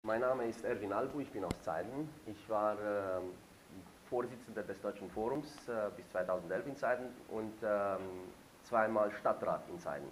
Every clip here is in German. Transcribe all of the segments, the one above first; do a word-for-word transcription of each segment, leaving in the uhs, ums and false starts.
Mein Name ist Erwin Albu, ich bin aus Zeiden. Ich war äh, Vorsitzender des Deutschen Forums äh, bis zweitausendelf in Zeiden und ähm, zweimal Stadtrat in Zeiden.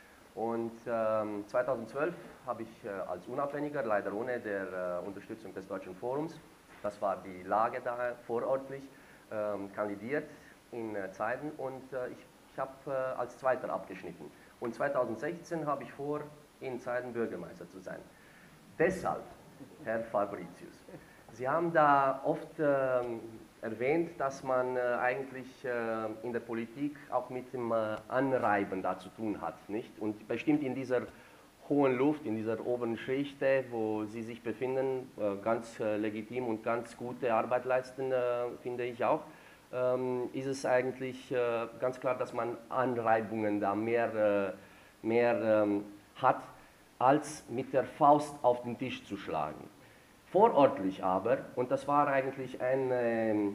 Und ähm, zweitausendzwölf habe ich äh, als Unabhängiger, leider ohne der äh, Unterstützung des Deutschen Forums, das war die Lage da vorortlich, ähm, kandidiert in äh, Zeiden und äh, ich, ich habe äh, als Zweiter abgeschnitten. Und zweitausendsechzehn habe ich vor, in Zeiden Bürgermeister zu sein. Deshalb, Herr Fabricius, Sie haben da oft äh, erwähnt, dass man äh, eigentlich äh, in der Politik auch mit dem äh, Anreiben da zu tun hat, nicht? Und bestimmt in dieser hohen Luft, in dieser oberen Schichte, wo Sie sich befinden, äh, ganz äh, legitim und ganz gute Arbeit leisten, äh, finde ich auch, ähm, ist es eigentlich äh, ganz klar, dass man Anreibungen da mehr, äh, mehr ähm, hat, als mit der Faust auf den Tisch zu schlagen. Vorortlich aber, und das war eigentlich eine,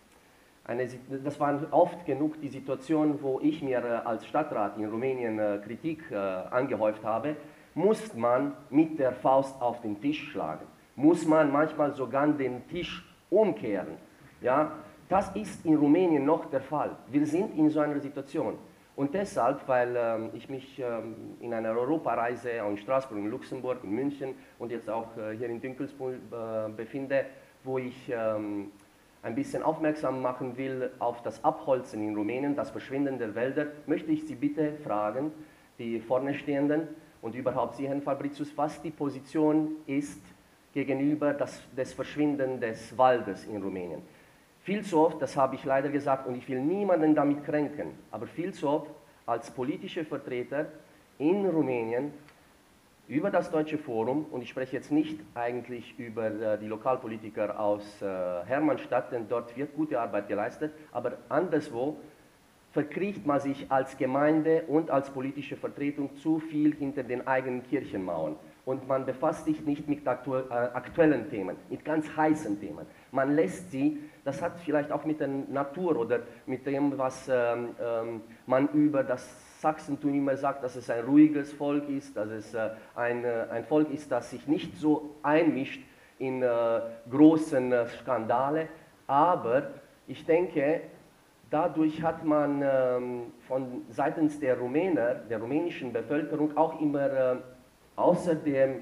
eine, das waren oft genug die Situationen, wo ich mir als Stadtrat in Rumänien Kritik angehäuft habe, muss man mit der Faust auf den Tisch schlagen. Muss man manchmal sogar den Tisch umkehren. Ja? Das ist in Rumänien noch der Fall. Wir sind in so einer Situation. Und deshalb, weil ähm, ich mich ähm, in einer Europareise auch in Straßburg, in Luxemburg, in München und jetzt auch äh, hier in Dinkelsbühl äh, befinde, wo ich ähm, ein bisschen aufmerksam machen will auf das Abholzen in Rumänien, das Verschwinden der Wälder, möchte ich Sie bitte fragen, die vorne Stehenden und überhaupt Sie, Herrn Fabricius, was die Position ist gegenüber das, des Verschwinden des Waldes in Rumänien. Viel zu oft, das habe ich leider gesagt und ich will niemanden damit kränken, aber viel zu oft als politische Vertreter in Rumänien über das Deutsche Forum, und ich spreche jetzt nicht eigentlich über äh, die Lokalpolitiker aus äh, Hermannstadt, denn dort wird gute Arbeit geleistet, aber anderswo verkriecht man sich als Gemeinde und als politische Vertretung zu viel hinter den eigenen Kirchenmauern. Und man befasst sich nicht mit aktu äh, aktuellen Themen, mit ganz heißen Themen. Man lässt sie, das hat vielleicht auch mit der Natur oder mit dem, was ähm, ähm, man über das Sachsentum immer sagt, dass es ein ruhiges Volk ist, dass es äh, ein, äh, ein Volk ist, das sich nicht so einmischt in äh, großen äh, Skandale. Aber ich denke, dadurch hat man ähm, von seitens der Rumäner, der rumänischen Bevölkerung auch immer äh, außer dem,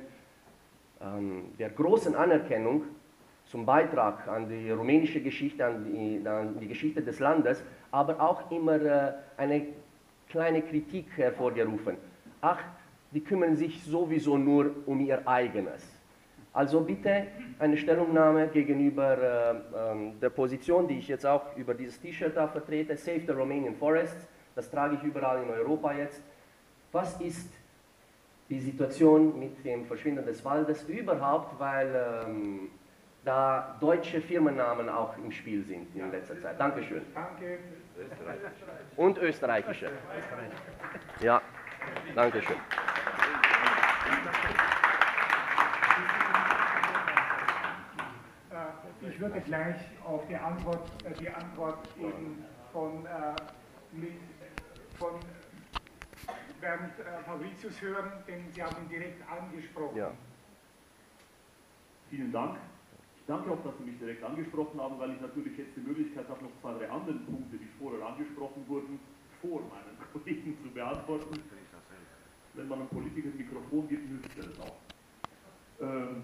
ähm, der großen Anerkennung zum Beitrag an die rumänische Geschichte, an die, an die Geschichte des Landes, aber auch immer äh, eine kleine Kritik hervorgerufen. Ach, die kümmern sich sowieso nur um ihr eigenes. Also bitte eine Stellungnahme gegenüber äh, äh, der Position, die ich jetzt auch über dieses T-Shirt da vertrete, Save the Romanian Forests, das trage ich überall in Europa jetzt. Was ist die Situation mit dem Verschwinden des Waldes überhaupt, weil ähm, da deutsche Firmennamen auch im Spiel sind in letzter Zeit. Dankeschön. Danke. Und österreichische. Ja, Dankeschön. Ich würde gleich auf die Antwort, die Antwort eben von, von Bernd Fabricius hören, denn Sie haben ihn direkt angesprochen. Ja. Vielen Dank. Ich danke auch, dass Sie mich direkt angesprochen haben, weil ich natürlich jetzt die Möglichkeit habe, noch zwei, drei andere Punkte, die vorher angesprochen wurden, vor meinen Kollegen zu beantworten. Wenn man einem Politiker ein Mikrofon gibt, nützt er das auch. Ähm,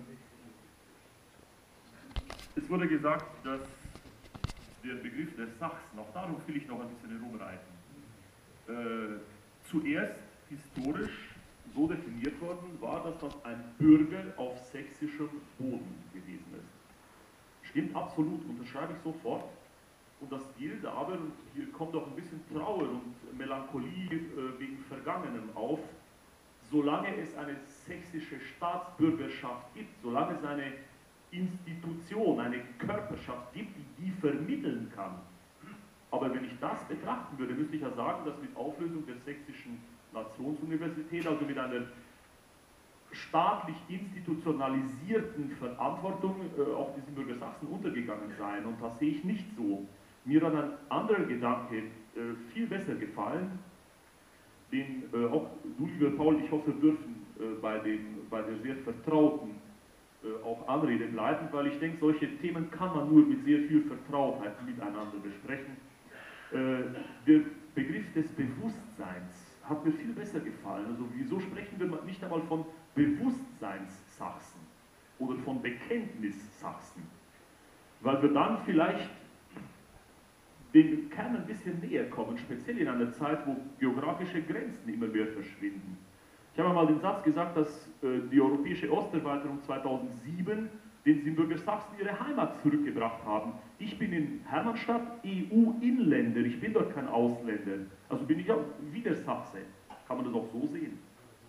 es wurde gesagt, dass der Begriff des Sachsen, auch darauf will ich noch ein bisschen herumreiten, äh, zuerst historisch so definiert worden war, dass das ein Bürger auf sächsischem Boden gewesen ist. Stimmt absolut, unterschreibe ich sofort. Und das gilt aber, und hier kommt auch ein bisschen Trauer und Melancholie äh, wegen Vergangenem auf, solange es eine sächsische Staatsbürgerschaft gibt, solange es eine Institution, eine Körperschaft gibt, die die vermitteln kann. Aber wenn ich das betrachten würde, müsste ich ja sagen, dass mit Auflösung der sächsischen Nationsuniversität, also mit einer staatlich institutionalisierten Verantwortung, äh, auch diesen Bürger Sachsen untergegangen sein. Und das sehe ich nicht so. Mir hat ein anderer Gedanke äh, viel besser gefallen, den äh, auch du, lieber Paul, ich hoffe, dürfen äh, bei, den, bei der sehr vertrauten äh, auch Anrede bleiben, weil ich denke, solche Themen kann man nur mit sehr viel Vertrautheit miteinander besprechen. Äh, der Begriff des Bewusstseins hat mir viel besser gefallen. Also wieso sprechen wir nicht einmal von Bewusstseinssachsen oder von Bekenntnissachsen? Weil wir dann vielleicht dem Kern ein bisschen näher kommen, speziell in einer Zeit, wo geografische Grenzen immer mehr verschwinden. Ich habe mal den Satz gesagt, dass äh, die europäische Osterweiterung zweitausendsieben den Siebenbürger Sachsen ihre Heimat zurückgebracht haben. Ich bin in Hermannstadt E U-Inländer, ich bin dort kein Ausländer. Also bin ich auch wieder Sachse. Kann man das auch so sehen?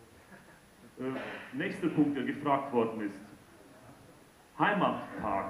Äh, nächster Punkt, der gefragt worden ist. Heimattag.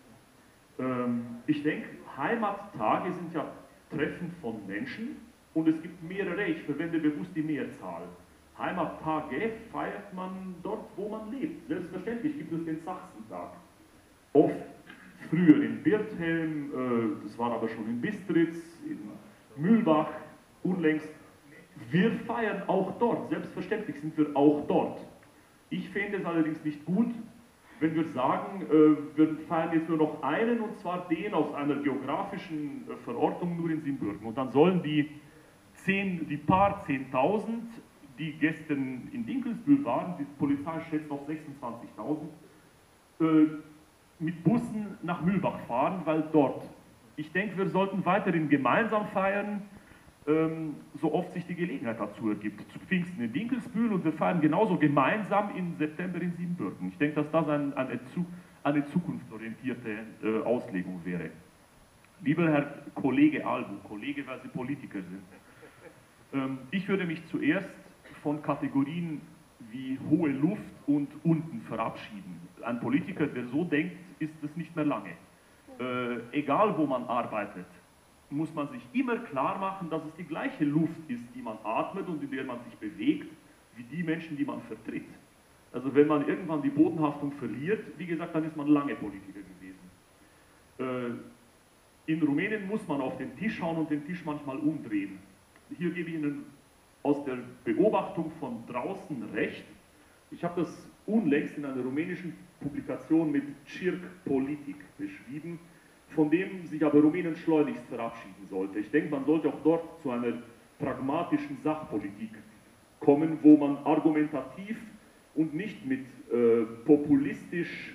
Ähm, ich denke, Heimattage sind ja Treffen von Menschen und es gibt mehrere, ich verwende bewusst die Mehrzahl. Heimattage feiert man dort, wo man lebt. Selbstverständlich gibt es den Sachsentag. Oft früher in Birthelm, äh, das war aber schon in Bistritz, in Mühlbach, unlängst. Wir feiern auch dort, selbstverständlich sind wir auch dort. Ich fände es allerdings nicht gut, wenn wir sagen, äh, wir feiern jetzt nur noch einen, und zwar den aus einer geografischen äh, Verortung nur in Siebenbürgen. Und dann sollen die, zehn, die paar Zehntausend, die gestern in Dinkelsbühl waren, die Polizei schätzt auf sechsundzwanzigtausend, äh, mit Bussen nach Mühlbach fahren, weil dort, ich denke, wir sollten weiterhin gemeinsam feiern, ähm, so oft sich die Gelegenheit dazu ergibt. Zu Pfingsten in Dinkelsbühl und wir feiern genauso gemeinsam im September in Siebenbürgen. Ich denke, dass das ein, eine, eine zukunftsorientierte äh, Auslegung wäre. Lieber Herr Kollege Albu, Kollege, weil Sie Politiker sind, ähm, ich würde mich zuerst von Kategorien wie hohe Luft und unten verabschieden. Ein Politiker, der so denkt, ist es nicht mehr lange. Äh, egal wo man arbeitet, muss man sich immer klar machen, dass es die gleiche Luft ist, die man atmet und in der man sich bewegt, wie die Menschen, die man vertritt. Also wenn man irgendwann die Bodenhaftung verliert, wie gesagt, dann ist man lange Politiker gewesen. Äh, in Rumänien muss man auf den Tisch schauen und den Tisch manchmal umdrehen. Hier gebe ich Ihnen aus der Beobachtung von draußen recht. Ich habe das unlängst in einer rumänischen Publikation mit Circ Politic beschrieben, von dem sich aber Rumänien schleunigst verabschieden sollte. Ich denke, man sollte auch dort zu einer pragmatischen Sachpolitik kommen, wo man argumentativ und nicht mit äh, populistisch,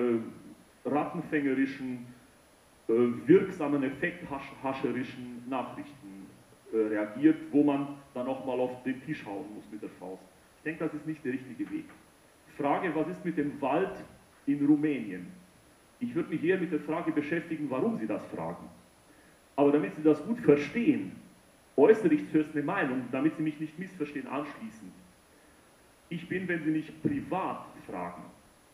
äh, rattenfängerischen, äh, wirksamen, effekthascherischen Nachrichten äh, reagiert, wo man dann auch mal auf den Tisch hauen muss mit der Faust. Ich denke, das ist nicht der richtige Weg. Frage, was ist mit dem Wald in Rumänien? Ich würde mich eher mit der Frage beschäftigen, warum Sie das fragen. Aber damit Sie das gut verstehen, äußere ich zuerst eine Meinung, damit Sie mich nicht missverstehen, anschließend. Ich bin, wenn Sie mich privat fragen,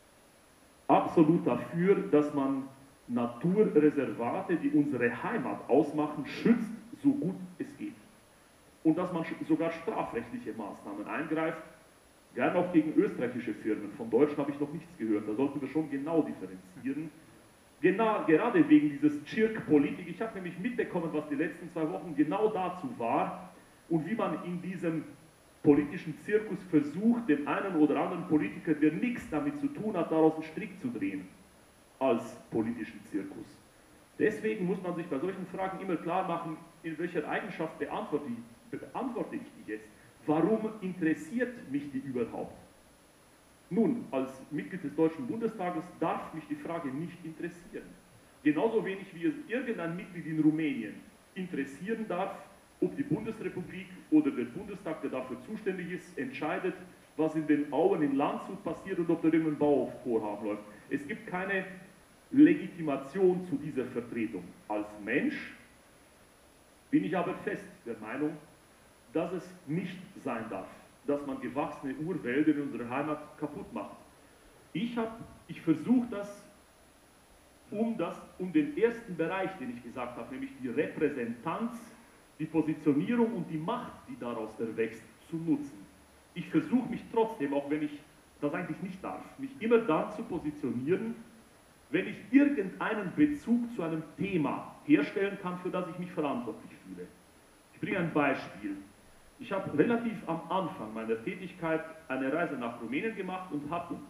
absolut dafür, dass man Naturreservate, die unsere Heimat ausmachen, schützt, so gut es geht. Und dass man sogar strafrechtliche Maßnahmen eingreift, gern auch gegen österreichische Firmen. Von Deutschen habe ich noch nichts gehört, da sollten wir schon genau differenzieren. Genau, gerade wegen dieses Circ Politic, ich habe nämlich mitbekommen, was die letzten zwei Wochen genau dazu war und wie man in diesem politischen Zirkus versucht, den einen oder anderen Politiker, der nichts damit zu tun hat, daraus einen Strick zu drehen, als politischen Zirkus. Deswegen muss man sich bei solchen Fragen immer klar machen, in welcher Eigenschaft beantworte ich, beantworte ich die jetzt. Warum interessiert mich die überhaupt? Nun, als Mitglied des Deutschen Bundestages darf mich die Frage nicht interessieren. Genauso wenig wie es irgendein Mitglied in Rumänien interessieren darf, ob die Bundesrepublik oder der Bundestag, der dafür zuständig ist, entscheidet, was in den Auen in Landshut passiert und ob da irgendein Bauvorhaben läuft. Es gibt keine Legitimation zu dieser Vertretung. Als Mensch bin ich aber fest der Meinung, dass es nicht sein darf, dass man gewachsene Urwälder in unserer Heimat kaputt macht. Ich, ich versuche das um, das, um den ersten Bereich, den ich gesagt habe, nämlich die Repräsentanz, die Positionierung und die Macht, die daraus erwächst, zu nutzen. Ich versuche mich trotzdem, auch wenn ich das eigentlich nicht darf, mich immer dann zu positionieren, wenn ich irgendeinen Bezug zu einem Thema herstellen kann, für das ich mich verantwortlich fühle. Ich bringe ein Beispiel. Ich habe relativ am Anfang meiner Tätigkeit eine Reise nach Rumänien gemacht und habe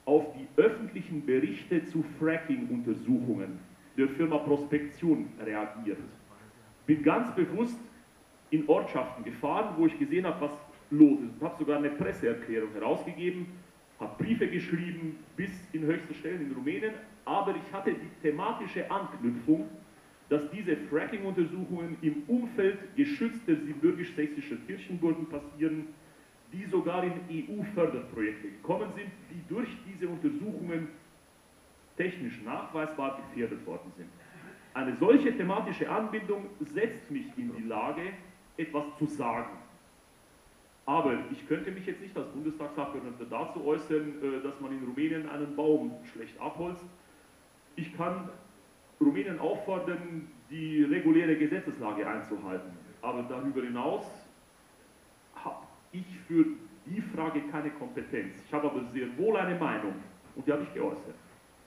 auf die öffentlichen Berichte zu Fracking-Untersuchungen der Firma Prospektion reagiert. Bin ganz bewusst in Ortschaften gefahren, wo ich gesehen habe, was los ist. Ich habe sogar eine Presseerklärung herausgegeben, habe Briefe geschrieben bis in höchste Stellen in Rumänien, aber ich hatte die thematische Anknüpfung, dass diese Fracking-Untersuchungen im Umfeld geschützter siebenbürgisch-sächsischer Kirchenburgen passieren, die sogar in E U-Förderprojekte gekommen sind, die durch diese Untersuchungen technisch nachweisbar gefährdet worden sind. Eine solche thematische Anbindung setzt mich in die Lage, etwas zu sagen. Aber ich könnte mich jetzt nicht als Bundestagsabgeordneter dazu äußern, dass man in Rumänien einen Baum schlecht abholzt. Ich kann Rumänien auffordern, die reguläre Gesetzeslage einzuhalten. Aber darüber hinaus habe ich für die Frage keine Kompetenz. Ich habe aber sehr wohl eine Meinung und die habe ich geäußert.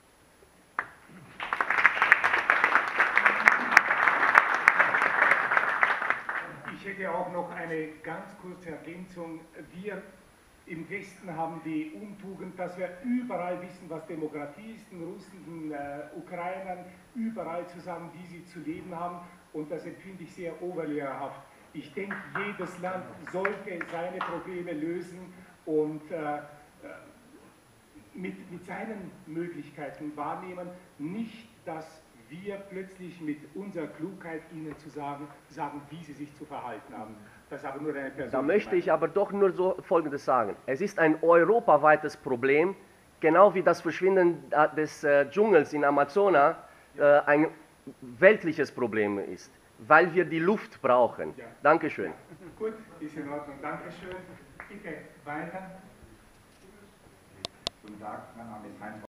Ich hätte auch noch eine ganz kurze Ergänzung. Wir im Westen haben die Untugend, dass wir überall wissen, was Demokratie ist, den Russen, den äh, Ukrainern, überall zu sagen, wie sie zu leben haben. Und das empfinde ich sehr oberlehrerhaft. Ich denke, jedes Land sollte seine Probleme lösen und äh, mit, mit seinen Möglichkeiten wahrnehmen, nicht, dass wir plötzlich mit unserer Klugheit ihnen zu sagen, sagen, wie sie sich zu verhalten haben. Das ist aber nur eine persönliche Da möchte ich Meinung. aber doch nur so Folgendes sagen. Es ist ein europaweites Problem, genau wie das Verschwinden des äh, Dschungels in Amazonas äh, ein weltliches Problem ist, weil wir die Luft brauchen. Ja. Dankeschön. Ja. Gut, ist in Ordnung. Dankeschön. Bitte weiter. Guten Tag, mein Name ist Heinz